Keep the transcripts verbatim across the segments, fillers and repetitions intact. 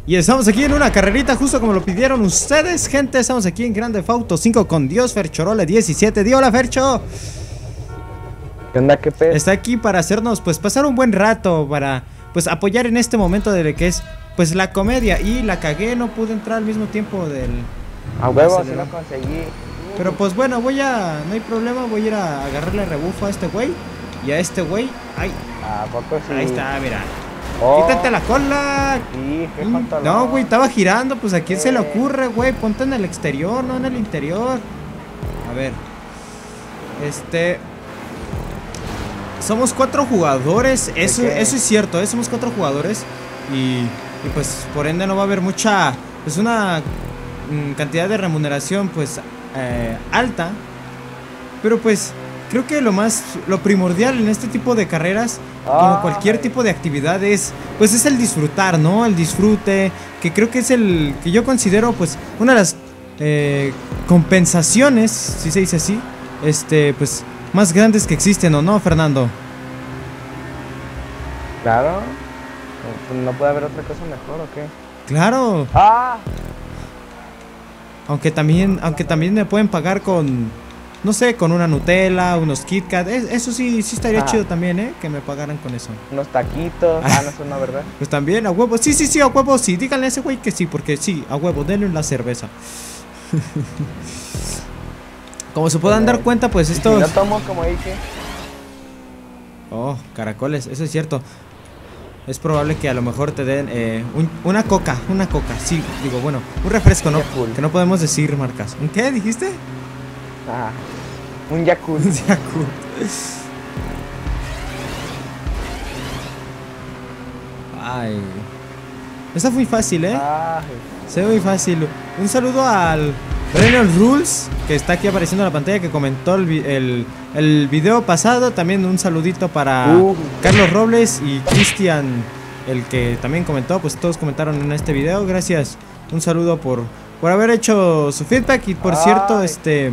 Y estamos aquí en una carrerita justo como lo pidieron ustedes, gente. Estamos aquí en Grand Theft Auto cinco con Dios Ferchorole diecisiete. Di hola, Fercho. ¿Qué onda, qué pez? Está aquí para hacernos, pues, pasar un buen rato, para, pues, apoyar en este momento de que es, pues, la comedia. Y la cagué, no pude entrar al mismo tiempo del... A huevo, si lo conseguí. Pero pues bueno, voy a... No hay problema, voy a ir a agarrarle rebufo a este güey. Y a este güey... ¡Ay! ¿A poco sí? Ahí está, mira. Oh. ¡Quítate la cola! Sí, qué Mm, pantalón. No, güey, estaba girando. Pues a quién Eh. se le ocurre, güey. Ponte en el exterior, no en el interior. A ver. Este... Somos cuatro jugadores. Eso, eso es cierto, ¿eh? Somos cuatro jugadores. Y, y pues por ende no va a haber mucha... Pues una mm, cantidad de remuneración pues eh, alta. Pero pues creo que lo más... Lo primordial en este tipo de carreras, como cualquier tipo de actividad, es... Pues es el disfrutar, ¿no? El disfrute. Que creo que es el... Que yo considero pues una de las eh, compensaciones, si se dice así, este, pues... más grandes que existen, ¿o no, Fernando? Claro. ¿No puede haber otra cosa mejor o qué? Claro. ¡Ah! Aunque también, aunque también me pueden pagar con, no sé, con una Nutella, unos Kit Kat. Es, eso sí, sí estaría ah. chido también, ¿eh? Que me pagaran con eso. Unos taquitos. Ah, no, eso no, ¿verdad? Pues también, a huevo. Sí, sí, sí, a huevo, sí. Díganle a ese güey que sí, porque sí, a huevo, denle la cerveza. Como se puedan dar cuenta, pues esto... Si no tomo, como dije. Oh, caracoles, eso es cierto. Es probable que a lo mejor te den eh, un, una coca, una coca, sí, digo, bueno, un refresco, ¿no? Yakult. Que no podemos decir marcas. ¿Un qué dijiste? Ah, un Yakult. Un Yakult. Ay. Está muy fácil, ¿eh? Ay. Se ve muy fácil. Un saludo al Reynolds Rules, que está aquí apareciendo en la pantalla, que comentó el, el, el video pasado. También un saludito para uh. Carlos Robles y Cristian, el que también comentó. Pues todos comentaron en este video. Gracias. Un saludo por, por haber hecho su feedback. Y por Ay. cierto, este...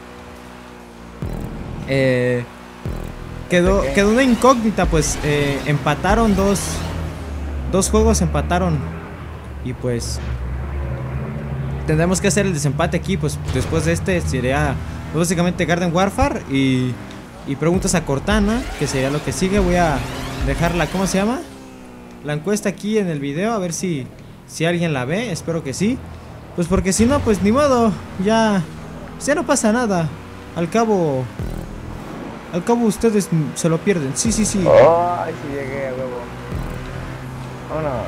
Eh, quedó, quedó una incógnita, pues eh, empataron dos... Dos juegos empataron. Y pues... tendremos que hacer el desempate aquí, pues después de este sería básicamente Garden Warfare y, y preguntas a Cortana, que sería lo que sigue. Voy a dejarla, ¿cómo se llama? La encuesta aquí en el video, a ver si, si alguien la ve, espero que sí. Pues porque si no, pues ni modo, ya, ya no pasa nada. Al cabo, al cabo ustedes se lo pierden, sí, sí, sí. Oh, ay, sí llegué a huevo. Oh, no.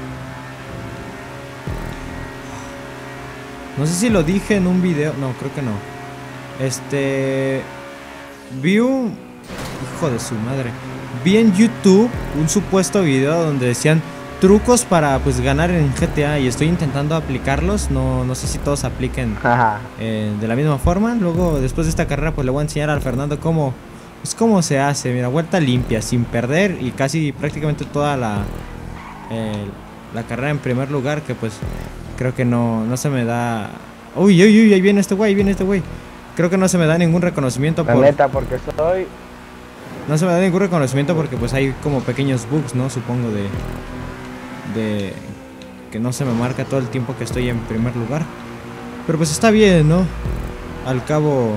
No sé si lo dije en un video. No, creo que no. Este... Vi un... Hijo de su madre. Vi en YouTube un supuesto video donde decían trucos para pues ganar en G T A. Y estoy intentando aplicarlos. No, no sé si todos apliquen eh, de la misma forma. Luego, después de esta carrera, pues le voy a enseñar al Fernando cómo... Pues cómo se hace. Mira, vuelta limpia, sin perder. Y casi prácticamente toda la... Eh, la carrera en primer lugar, que pues... Creo que no, no se me da... Uy, uy, uy, ahí viene este güey, ahí viene este güey. Creo que no se me da ningún reconocimiento La por... neta, porque soy... No se me da ningún reconocimiento porque pues hay como pequeños bugs, ¿no? Supongo de... De... Que no se me marca todo el tiempo que estoy en primer lugar. Pero pues está bien, ¿no? Al cabo...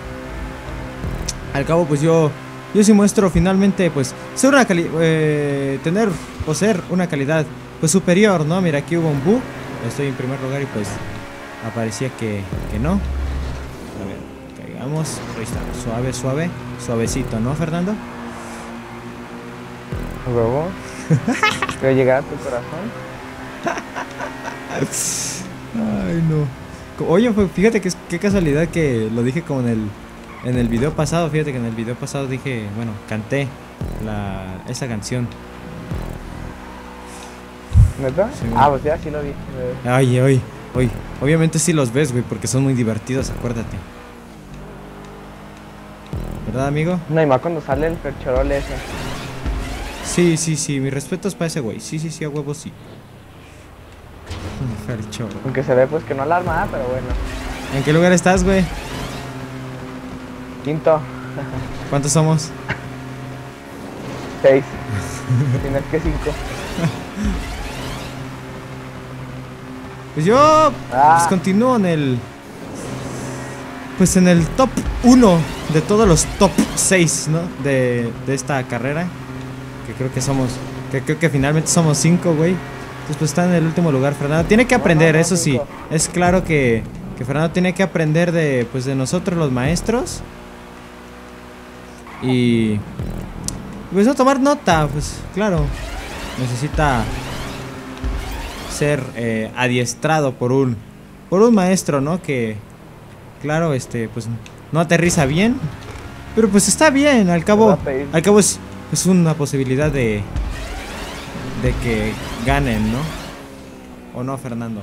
Al cabo pues yo... Yo sí muestro finalmente pues... Ser una calidad... Eh, tener... Poseer una calidad pues superior, ¿no? Mira, aquí hubo un bug. Estoy en primer lugar y pues aparecía que, que no. A ver, caigamos. Ahí está, suave, suave, suavecito, ¿no, Fernando? ¿Huevo? ¿Quiero llegar a tu corazón? Ay, no. Oye, fíjate que qué casualidad que lo dije como en el, en el video pasado. Fíjate que en el video pasado dije, bueno, canté la, esa canción. ¿Neta? Sí, ah, pues ya sí lo vi. Ay, ay, ay. Obviamente sí los ves, güey, porque son muy divertidos, acuérdate. ¿Verdad, amigo? No, y más cuando sale el Ferchorole ese. Sí, sí, sí, mis respetos para ese güey. Sí, sí, sí, a huevo sí. Ferchorole. Aunque se ve pues que no alarma, pero bueno. ¿En qué lugar estás, güey? Quinto. ¿Cuántos somos? Seis. Si no es que cinco. Pues yo Ah. pues continúo en el... Pues en el top uno de todos los top seis, ¿no? De, de esta carrera. Que creo que somos... Que creo que finalmente somos cinco, güey. Entonces pues está en el último lugar Fernando. Tiene que aprender, No, no, no, eso sí. cinco. Es claro que, que Fernando tiene que aprender de, pues, de nosotros los maestros. Y... Pues no tomar nota, pues claro. Necesita ser eh, adiestrado por un por un maestro, ¿no? Que claro, este, pues no aterriza bien, pero pues está bien, al Me cabo, va a pedir. al cabo es, es una posibilidad de de que ganen, ¿no? ¿O no, Fernando?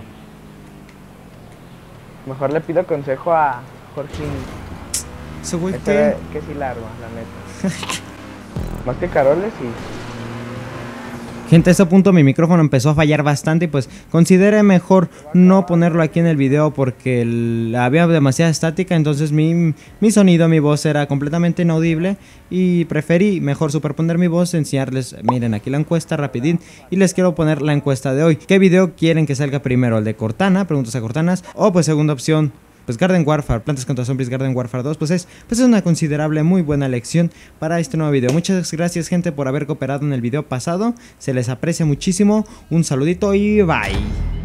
Mejor le pido consejo a Jorge. Ese güey Este que que sí la arma, la neta. Más que Caroles y... Gente, a este punto mi micrófono empezó a fallar bastante y pues consideré mejor no ponerlo aquí en el video porque el- había demasiada estática, entonces mi, mi sonido, mi voz era completamente inaudible y preferí mejor superponer mi voz, enseñarles, miren aquí la encuesta rapidín y les quiero poner la encuesta de hoy. ¿Qué video quieren que salga primero? ¿El de Cortana? Preguntas a Cortanas. O pues segunda opción, pues Garden Warfare, Plantas contra Zombies Garden Warfare dos, pues es, pues es una considerable, muy buena lección para este nuevo video. Muchas gracias, gente, por haber cooperado en el video pasado, se les aprecia muchísimo, un saludito y bye.